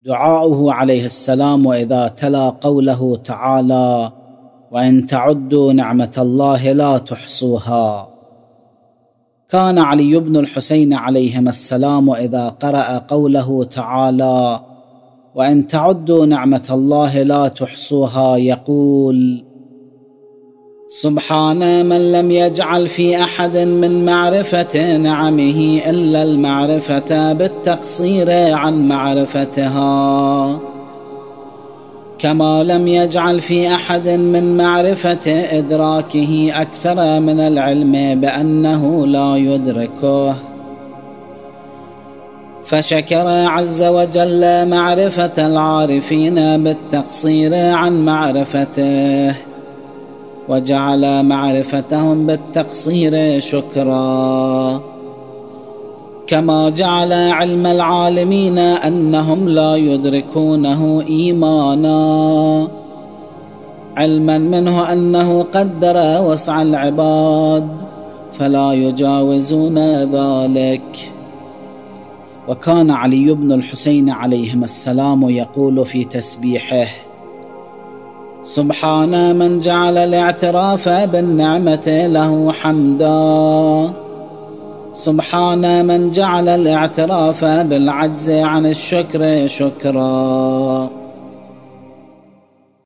دعاؤه عليه السلام وإذا تلا قوله تعالى: وإن تعدوا نعمة الله لا تحصوها. كان علي بن الحسين عليهما السلام إذا قرأ قوله تعالى: وإن تعدوا نعمة الله لا تحصوها يقول: سبحان من لم يجعل في أحد من معرفة نعمه إلا المعرفة بالتقصير عن معرفتها، كما لم يجعل في أحد من معرفة إدراكه أكثر من العلم بأنه لا يدركه، فشكر عز وجل معرفة العارفين بالتقصير عن معرفته، وجعل معرفتهم بالتقصير شكرا، كما جعل علم العالمين أنهم لا يدركونه إيمانا، علما منه أنه قدر وسع العباد فلا يجاوزون ذلك. وكان علي بن الحسين عليهما السلام يقول في تسبيحه: سبحان من جعل الاعتراف بالنعمة له حمدا، سبحان من جعل الاعتراف بالعجز عن الشكر شكرا.